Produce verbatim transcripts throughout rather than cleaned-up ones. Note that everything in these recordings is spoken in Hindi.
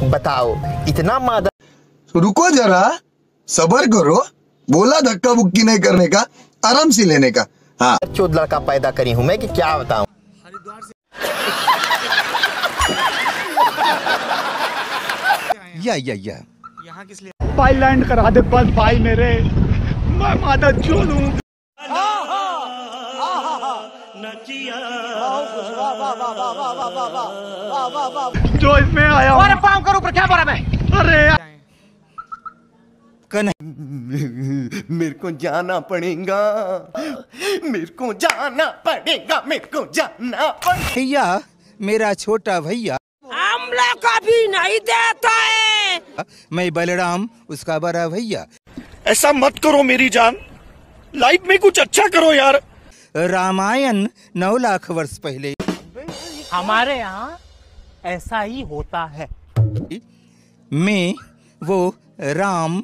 बताओ इतना मादा। रुको जरा, सबर करो। बोला धक्का बुक्की नहीं करने का, आराम से लेने का। हाँ, चौदह लड़का पैदा करी हूँ मैं कि क्या बताऊं। या या या यहाँ किस लिए भाई लैंड करा दे बस भाई मेरे, मैं माता चोद हूँ। जो इसमें आया हूँ पाँव करो पर क्या बोला मैं। अरे मेरे को जाना पड़ेगा, मेरे को जाना पड़ेगा, मेरे को जाना पड़ेगा। भैया, मेरा छोटा भैया आमला कभी नहीं देता है। मैं बलराम, उसका बड़ा भैया। ऐसा मत करो मेरी जान, लाइफ में कुछ अच्छा करो यार। रामायण नौ लाख वर्ष पहले। हमारे यहाँ ऐसा ही होता है। मैं वो राम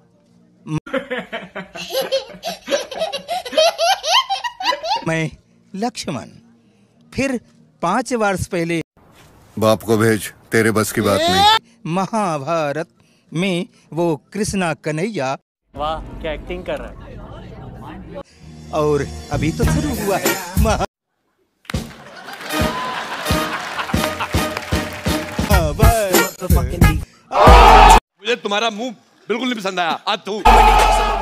मैं लक्ष्मण, फिर पांच वर्ष पहले बाप को भेज, तेरे बस की बात नहीं। महाभारत में वो कृष्णा कन्हैया। वाह क्या एक्टिंग कर रहा है। और अभी तो शुरू हुआ है महा मुझे तुम्हारा मुंह बिल्कुल नहीं पसंद आया। आज तू